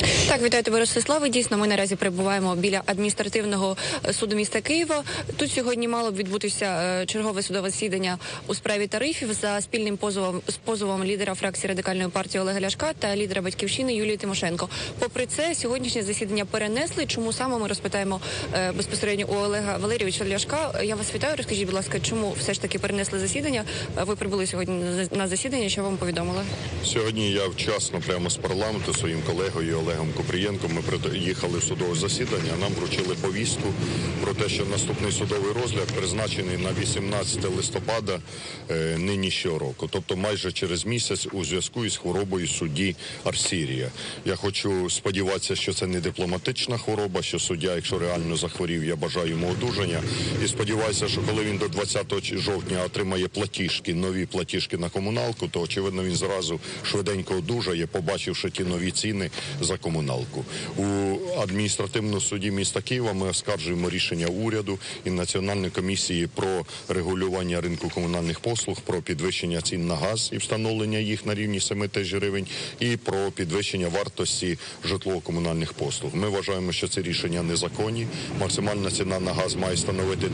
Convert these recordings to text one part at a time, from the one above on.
Так, вітаю тебе, Ростиславе. Дійсно, ми наразі перебуваємо біля адміністративного суду міста Києва. Тут сьогодні мало б відбутися чергове судове засідання у справі тарифів за спільним позовом лідера фракції Радикальної партії Олега Ляшка та лідера Батьківщини Юлії Тимошенко. Попри це, сьогоднішнє засідання перенесли. Чому саме, ми розпитаємо безпосередньо у Олега Валерійовича Ляшка. Я вас вітаю. Розкажіть, будь ласка, чому все ж таки перенесли засідання? Ви прибули сьогодні на засідання, що вам повідомили? Сьогодні я вчасно прямо з парламенту своїм колегою Олегом Купрієнком ми приїхали в судове засідання, нам вручили повістку про те, що наступний судовий розгляд призначений на 18 листопада нинішнього року, тобто майже через місяць у зв'язку із хворобою судді Арсірія. Я хочу сподіватися, що це не дипломатична хвороба, що суддя, якщо реально захворів, я бажаю йому одужання. І сподіваюся, що коли він до 20 жовтня отримає платіжки, нові платіжки на комуналку, то, очевидно, він зразу швиденько одужає, побачивши ті нові ціни за комуналку. У адміністративному суді міста Києва ми оскаржуємо рішення уряду і Національної комісії про регулювання ринку комунальних послуг, про підвищення цін на газ і встановлення їх на рівні 7 тисяч гривень, і про підвищення вартості житлово-комунальних послуг. Ми вважаємо, що ці рішення незаконні. Максимальна ціна на газ має становити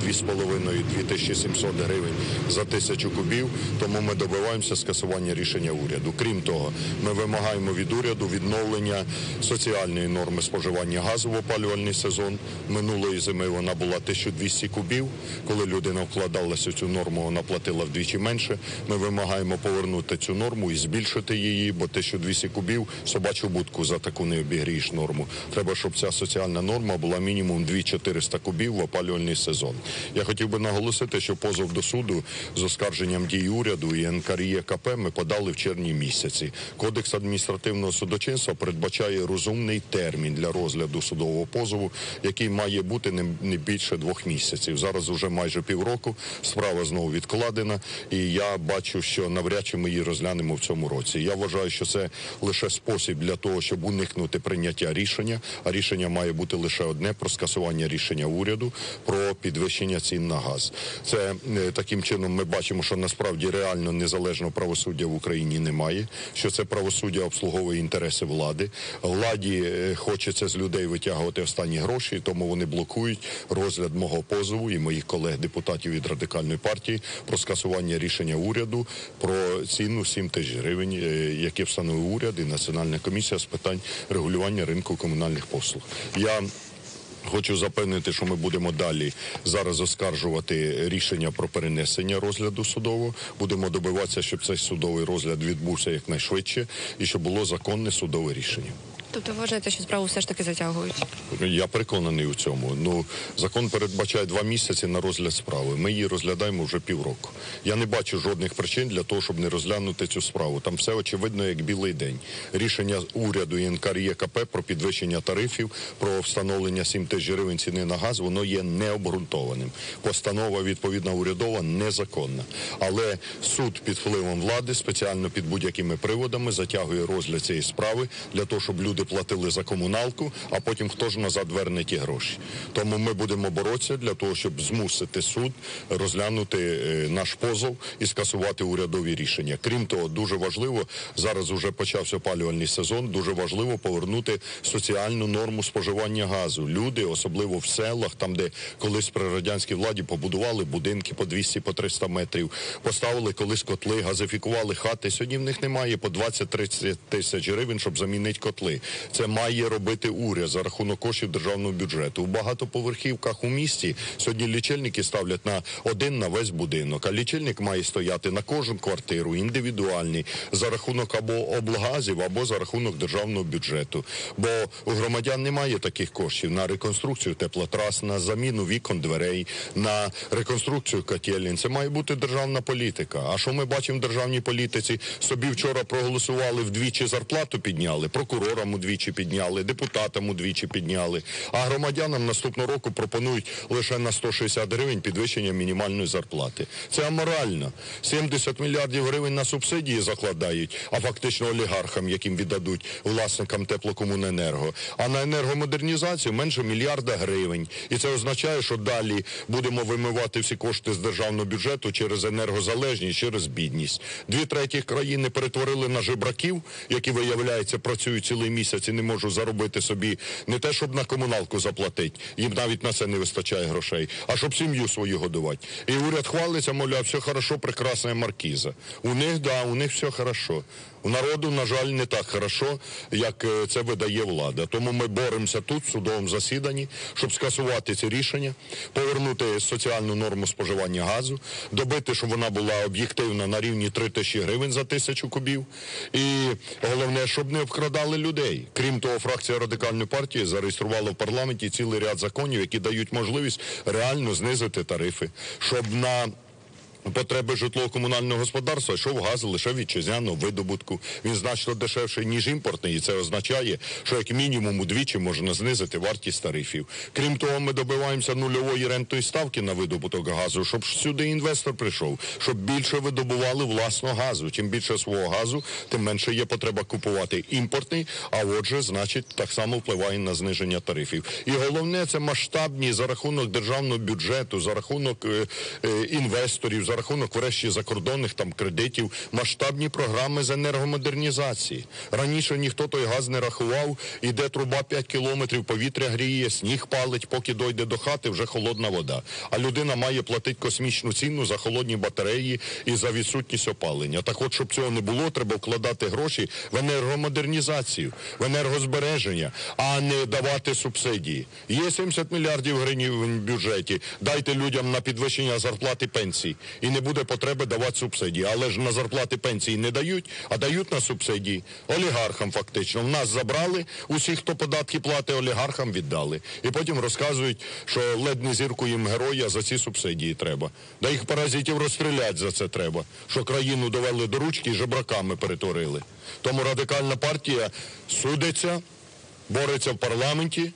2,5–2700 гривень за 1000 кубів, тому ми добиваємося скасування рішення уряду. Крім того, ми вимагаємо від уряду відновлення соціальної норми споживання газу в опалювальний сезон. Минулої зими вона була 1200 кубів. Коли людина вкладалася в цю норму, вона платила вдвічі менше. Ми вимагаємо повернути цю норму і збільшити її, бо 1200 кубів – собачу будку за таку не обігрієш норму. Треба, щоб ця соціальна норма була мінімум 2400 кубів в опалювальний сезон. Я хотів би наголосити, що позов до суду з оскарженням дій уряду і НКРЕКП ми подали в червні місяці. Кодекс адміністративного судочинства передбачає розумний термін для розгляду судового позову, який має бути не більше 2 місяців. Зараз уже майже півроку, справа знову відкладена, і я бачу, що навряд чи ми її розглянемо в цьому році. Я вважаю, що це лише спосіб для того, щоб уникнути прийняття рішення, а рішення має бути лише одне – про скасування рішення уряду, про підвищення цін на газ. Це таким чином ми бачимо, що насправді реально незалежного правосуддя в Україні немає, що це правосуддя обслуговує інтереси влади. Владі хочеться з людей витягувати останні гроші, тому вони блокують розгляд мого позову і моїх колег-депутатів від Радикальної партії про скасування рішення уряду про ціну 7 тисяч гривень, яке встановив уряд і Національна комісія з питань регулювання ринку комунальних послуг. Я хочу запевнити, що ми будемо далі зараз оскаржувати рішення про перенесення розгляду судового. Будемо добиватися, щоб цей судовий розгляд відбувся якнайшвидше і щоб було законне судове рішення. Тобто вважаєте, що справу все ж таки затягують? Я переконаний у цьому. Закон передбачає 2 місяці на розгляд справи. Ми її розглядаємо вже півроку. Я не бачу жодних причин для того, щоб не розглянути цю справу. Там все очевидно, як білий день. Рішення уряду і НКРЕКП про підвищення тарифів, про встановлення 7 тисяч гривень ціни на газ, воно є необґрунтованим. Постанова відповідна урядова незаконна. Але суд під впливом влади, спеціально під будь-якими приводами, затягує розгляд цієї справи для того, щоб люди платили за комуналку, а потім хто ж назад верне ті гроші. Тому ми будемо боротися для того, щоб змусити суд розглянути наш позов і скасувати урядові рішення. Крім того, дуже важливо, зараз вже почався опалювальний сезон, дуже важливо повернути соціальну норму споживання газу. Люди, особливо в селах, там, де колись при радянській владі побудували будинки по 200, по 300 метрів, поставили колись котли, газифікували хати. Сьогодні в них немає по 20-30 тисяч гривень, щоб замінити котли. Це має робити уряд за рахунок коштів державного бюджету. У багатоповерхівках у місті сьогодні лічильники ставлять на весь будинок, а лічильник має стояти на кожну квартиру, індивідуальний, за рахунок або облгазів, або за рахунок державного бюджету. Бо у громадян немає таких коштів на реконструкцію теплотрас, на заміну вікон, дверей, на реконструкцію котелень. Це має бути державна політика. А що ми бачимо в державній політиці? Собі вчора проголосували, вдвічі зарплату підняли, прокурорам удвічі підняли, депутатам удвічі підняли, а громадянам наступного року пропонують лише на 160 гривень підвищення мінімальної зарплати. Це аморально. 70 мільярдів гривень на субсидії закладають, а фактично олігархам, яким віддадуть власникам теплокомуненерго. А на енергомодернізацію менше мільярда гривень. І це означає, що далі будемо вимивати всі кошти з державного бюджету через енергозалежність, через бідність. 2/3 країни перетворили на жебраків, які, виявляється, працюють цілий місяць місяць і не можу заробити собі не те, щоб на комуналку заплатити, їм навіть на це не вистачає грошей, а щоб сім'ю свою годувати. І уряд хвалиться, мовляв, все хорошо, прекрасна маркіза. У них, да, у них все хорошо. У народу, на жаль, не так хорошо, як це видає влада. Тому ми боремося тут, в судовому засіданні, щоб скасувати ці рішення, повернути соціальну норму споживання газу, добити, щоб вона була об'єктивна на рівні 3 тисячі гривень за 1000 кубів. І головне, щоб не вкрадали людей. Крім того, фракція Радикальної партії зареєструвала в парламенті цілий ряд законів, які дають можливість реально знизити тарифи, щоб на потреби житлово-комунального господарства йшов газ лише вітчизняного видобутку. Він значно дешевший, ніж імпортний, і це означає, що як мінімум удвічі можна знизити вартість тарифів. Крім того, ми добиваємося нульової рентної ставки на видобуток газу, щоб сюди інвестор прийшов, щоб більше видобували власного газу. Чим більше свого газу, тим менше є потреба купувати імпортний, а отже, значить, так само впливає на зниження тарифів. І головне, це масштабні за рахунок державного бюджету, за рахунок інвесторів, за рахунок, врешті, закордонних там кредитів, масштабні програми з енергомодернізації. Раніше ніхто той газ не рахував, іде труба 5 кілометрів, повітря гріє, сніг палить, поки дойде до хати, вже холодна вода. А людина має платити космічну ціну за холодні батареї і за відсутність опалення. Так от, щоб цього не було, треба вкладати гроші в енергомодернізацію, в енергозбереження, а не давати субсидії. Є 70 мільярдів гривень в бюджеті, дайте людям на підвищення зарплати пенсій. І не буде потреби давати субсидії. Але ж на зарплати пенсії не дають, а дають на субсидії. Олігархам фактично. В нас забрали, усіх, хто податки платить, олігархам віддали. І потім розказують, що ледь не зірку їм героя за ці субсидії треба. Да їх паразитів розстріляти за це треба. Що країну довели до ручки і жебраками перетворили. Тому Радикальна партія судиться, бореться в парламенті,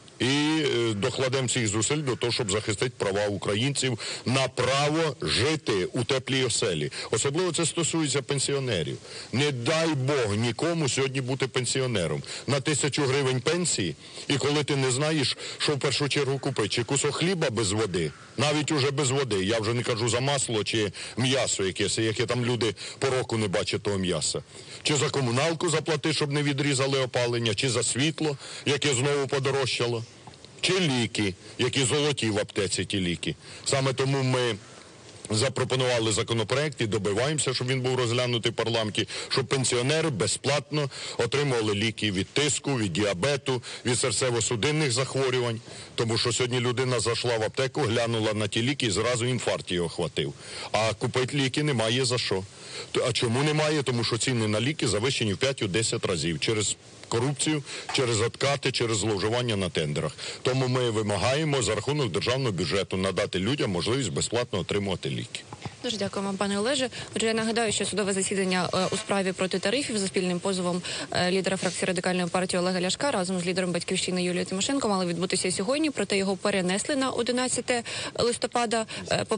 і докладемо всіх зусиль до того, щоб захистити права українців на право жити у теплій оселі. Особливо це стосується пенсіонерів. Не дай Бог нікому сьогодні бути пенсіонером. На 1000 гривень пенсії, і коли ти не знаєш, що в першу чергу купити, чи кусок хліба без води, навіть уже без води, я вже не кажу за масло чи м'ясо якесь, яке там люди по року не бачать того м'яса. Чи за комуналку заплати, щоб не відрізали опалення, чи за світло, яке знову подорожчало, чи ліки, які золоті в аптеці ті ліки. Саме тому ми запропонували законопроект і добиваємося, щоб він був розглянутий в парламенті, щоб пенсіонери безплатно отримували ліки від тиску, від діабету, від серцево-судинних захворювань. Тому що сьогодні людина зайшла в аптеку, глянула на ті ліки і зразу інфаркт його охватив. А купити ліки немає за що. А чому немає? Тому що ціни на ліки завищені в 5-10 разів через корупцію, через откати, через зловживання на тендерах. Тому ми вимагаємо за рахунок державного бюджету надати людям можливість безплатно отримувати ліки. Дуже дякуємо, пане Олеже. Отже, я нагадаю, що судове засідання у справі проти тарифів за спільним позовом лідера фракції Радикальної партії Олега Ляшка разом з лідером Батьківщини Юлією Тимошенко мало відбутися сьогодні, проте його перенесли на 11 листопада,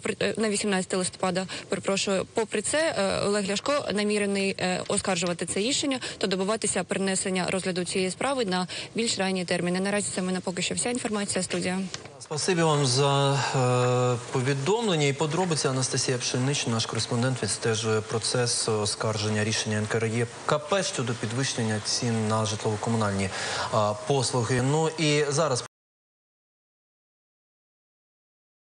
на 18 листопада, перепрошую. Попри це, Олег Ляшко намірений оскаржувати це рішення та добиватися перенесення розгляду цієї справи на більш ранні терміни. Наразі це в мене поки що вся інформація. Студія. Спасибі вам за повідомлення і подробиці. Анастасія Пшенична, наш кореспондент, відстежує процес оскарження рішення НКРЕКП щодо підвищення цін на житлово-комунальні послуги. Ну і зараз